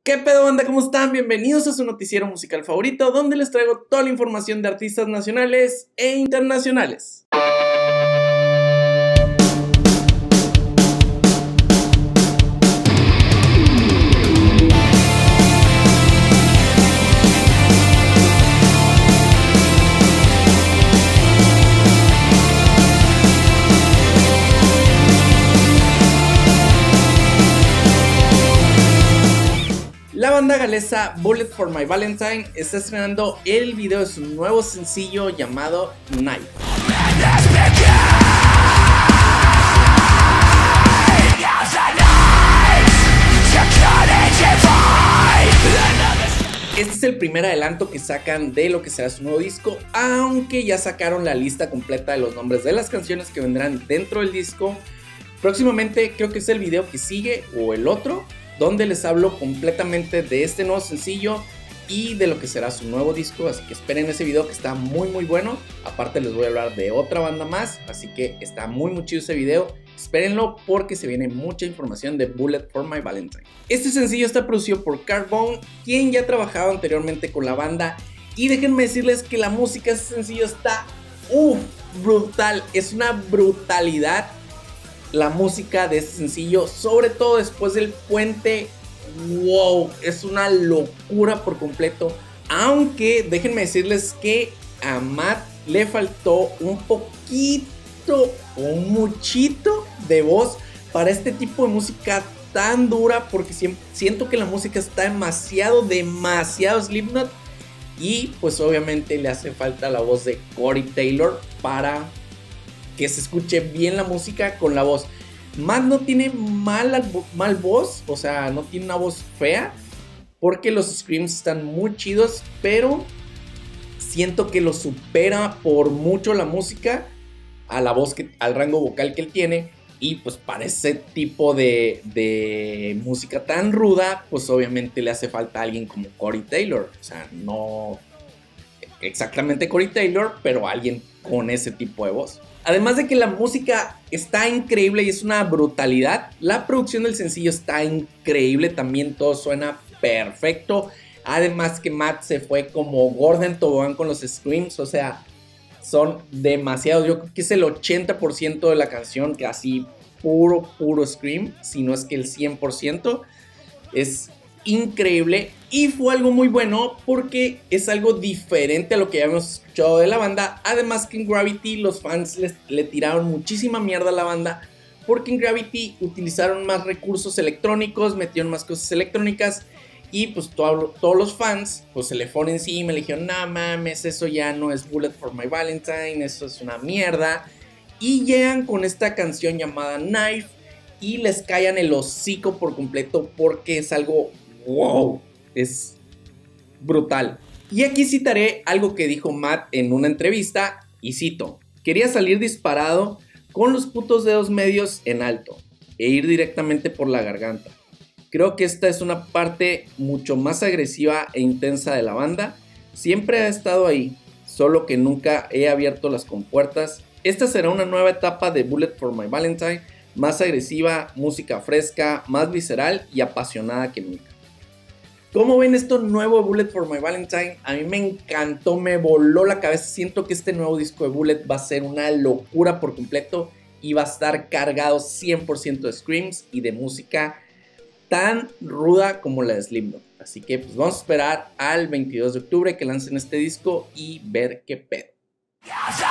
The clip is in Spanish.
¿Qué pedo, banda? ¿Cómo están? Bienvenidos a su noticiero musical favorito, donde les traigo toda la información de artistas nacionales e internacionales. La banda galesa Bullet for My Valentine está estrenando el video de su nuevo sencillo llamado Knife. Este es el primer adelanto que sacan de lo que será su nuevo disco, aunque ya sacaron la lista completa de los nombres de las canciones que vendrán dentro del disco. Próximamente creo que es el video que sigue o el otro, donde les hablo completamente de este nuevo sencillo y de lo que será su nuevo disco, así que esperen ese video que está muy bueno. Aparte les voy a hablar de otra banda más, así que está muy chido ese video, espérenlo porque se viene mucha información de Bullet for My Valentine. Este sencillo está producido por Carbone, quien ya ha trabajado anteriormente con la banda, y déjenme decirles que la música de este sencillo está brutal, es una brutalidad. La música de este sencillo, sobre todo después del puente, wow, es una locura por completo. Aunque déjenme decirles que a Matt le faltó un poquito o muchito de voz para este tipo de música tan dura, porque siento que la música está demasiado Slipknot, y pues obviamente le hace falta la voz de Corey Taylor para que se escuche bien la música con la voz. Matt no tiene mal voz, o sea, no tiene una voz fea, porque los screams están muy chidos, pero siento que lo supera por mucho la música a la voz, al rango vocal que él tiene. Y pues para ese tipo de música tan ruda, pues obviamente le hace falta alguien como Corey Taylor. O sea, no exactamente Corey Taylor, pero alguien con ese tipo de voz. Además de que la música está increíble y es una brutalidad, la producción del sencillo está increíble también, todo suena perfecto. Además que Matt se fue como Gordon Tobogán con los screams, o sea, son demasiados. Yo creo que es el 80% de la canción, que así puro scream, si no es que el 100%. Es increíble y fue algo muy bueno porque es algo diferente a lo que ya hemos escuchado de la banda. Además que en Gravity los fans le tiraron muchísima mierda a la banda, porque en Gravity utilizaron más recursos electrónicos, metieron más cosas electrónicas, y pues todos los fans pues se le fueron encima y le dijeron: no mames, eso ya no es Bullet for My Valentine, eso es una mierda. Y llegan con esta canción llamada Knife y les callan el hocico por completo, porque es algo wow, es brutal. Y aquí citaré algo que dijo Matt en una entrevista, y cito: quería salir disparado con los putos dedos medios en alto e ir directamente por la garganta. Creo que esta es una parte mucho más agresiva e intensa de la banda. Siempre ha estado ahí, solo que nunca he abierto las compuertas. Esta será una nueva etapa de Bullet for My Valentine, más agresiva, música fresca, más visceral y apasionada que nunca. ¿Cómo ven esto nuevo Bullet for My Valentine? A mí me encantó, me voló la cabeza. Siento que este nuevo disco de Bullet va a ser una locura por completo y va a estar cargado 100% de screams y de música tan ruda como la de Slipknot. Así que pues vamos a esperar al 22 de octubre que lancen este disco y ver qué pedo.